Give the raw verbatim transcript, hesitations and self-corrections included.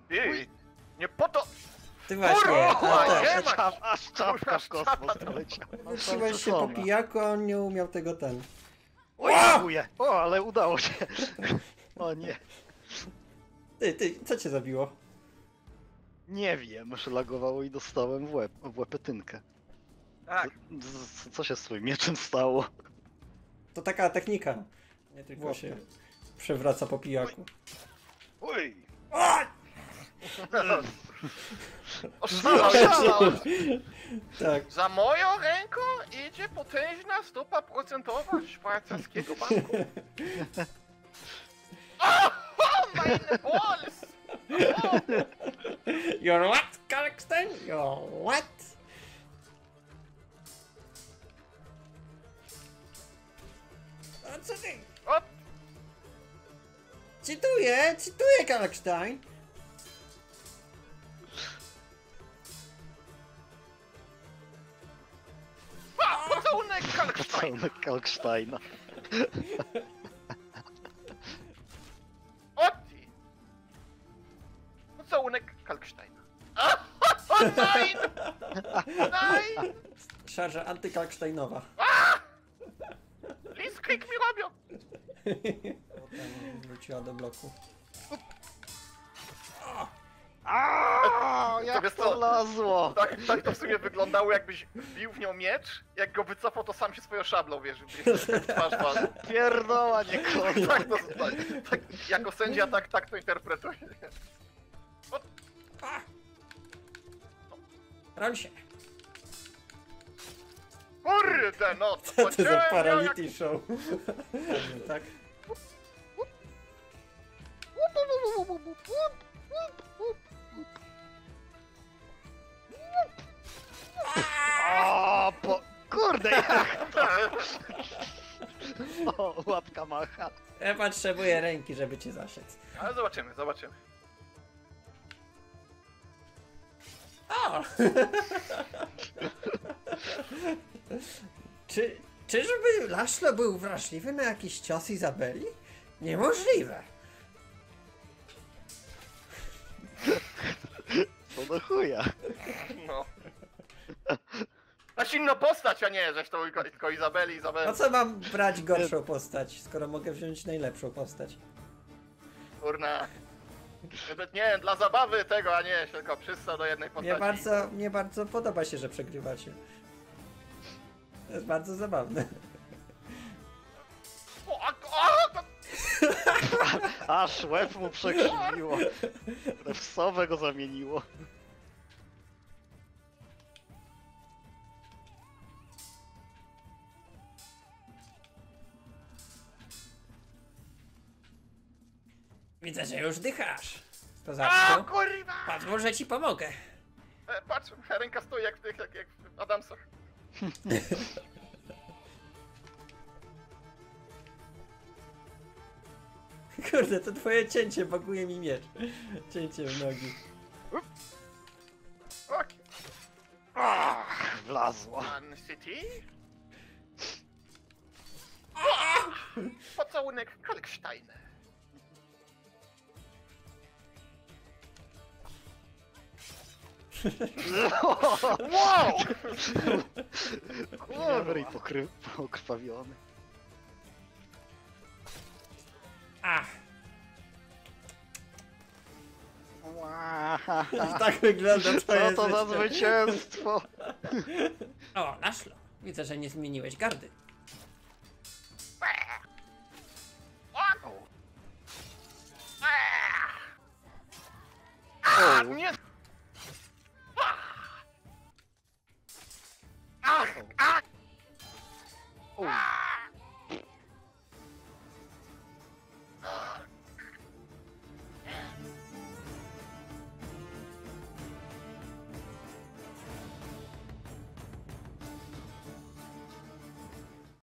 Ej, nie po to! Ty właśnie, Kurwa, a nie tak. ma! Czap, aż czapka w Kurwa, kosmos czapa. poleciała. Wróciłeś się po pijaku, a on nie umiał tego ten. Oj, dziękuję. O, ale udało się. O nie. Ty, ty, co cię zabiło? Nie wiem, szlagowało i dostałem w łeb, w łepetynkę. Tak. Z- Co się z twoim mieczem stało? To taka technika. Nie tylko Łapie. się przewraca po pijaku. Uj! Oszalał, Oszalał! Tak. Za moją ręką idzie potężna stopa procentowa szwajcarskiego banku. O, meine balls! O, You're what, Kalkstein? You're what? A co ty? o, Cytuję, cytuję Kalkstein. a, pocałunek Kalkstein. Całunek Kalksteina. O ty! Pocałunek Kalksteina. A, o, nein! Nein! Szarża antykalksteinowa. Bliskrik mi robią! Potem wróciła do bloku. Aaaa, To jak wiesz to co? wlazło! Tak, tak to w sumie wyglądało, jakbyś wbił w nią miecz, jak go wycofał, to sam się swoją szablą, wiesz, twarz twarz. Pierdoła, nie kolor. Tak to tak, tak, jako sędzia tak, tak to interpretuję. Roń się. Kurde, no to Co to za ciemnia, jak... parality show? Tak? O, po... Kurde, jak to? O, łapka macha. Ja potrzebuję ręki, żeby cię zasiec. Ale zobaczymy, zobaczymy. O! Czy, czyżby Laszlo był wrażliwy na jakiś cios Izabeli? Niemożliwe. To do chuja. No. Masz inną postać, a nie, zresztą tylko, tylko Izabeli, Izabeli. Po co mam brać gorszą postać, skoro mogę wziąć najlepszą postać? Kurna. Nie, dla zabawy tego, a nie, tylko przystał do jednej postaci. Mnie bardzo, mnie bardzo podoba się, że przegrywacie. To jest bardzo zabawne. O, a, o, to... Aż łeb mu przekrzywiło. W sowę go zamieniło. Widzę, że już dychasz. To A, zawsze. kurwa! Patrz, może ci pomogę. E, patrz, ręka stoi jak w tych, jak, jak w Adamsach. Kurde, to twoje cięcie baguje mi miecz. Cięcie w nogi. Ok. Ach, wlazło. Man City? Pocałunek Kalkstein. Wow! Kurwa. I pokry... pokrwawiony. Ach, Ła. tak wygląda twoje Co to za życie. zwycięstwo? O, Laszlo, widzę, że nie zmieniłeś gardy. O! A, nie! Ach! Ach!